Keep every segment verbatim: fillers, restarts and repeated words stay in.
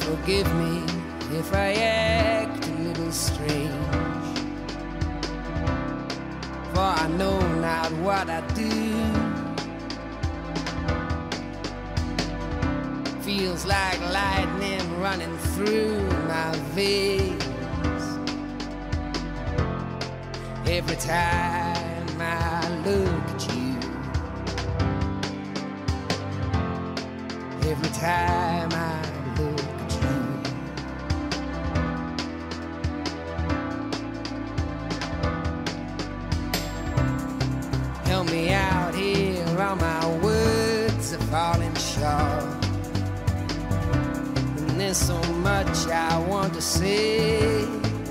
forgive me if I act a little strange, for I know not what I do. Feels like lightning running through my veins every time I look at you. Every time I look at you. Help me out here, all my words are falling short. And there's so much I want to say.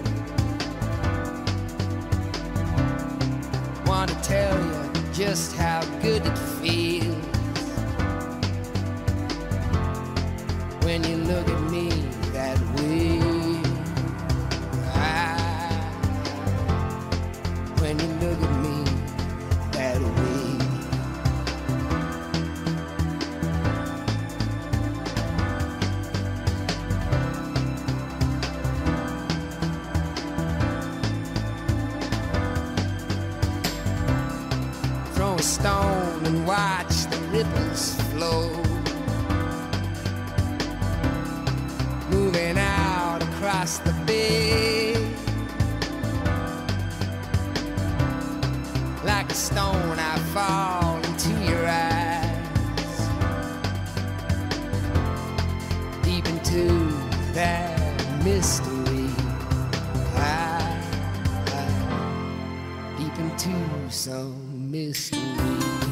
Want to tell you just how good it feels when you look at me that way. I, when you look at me that way. Throw a stone and watch the ripples flow, moving out across the bay. Like a stone I fall into your eyes, deep into that mystery. I, I, deep into some mystery.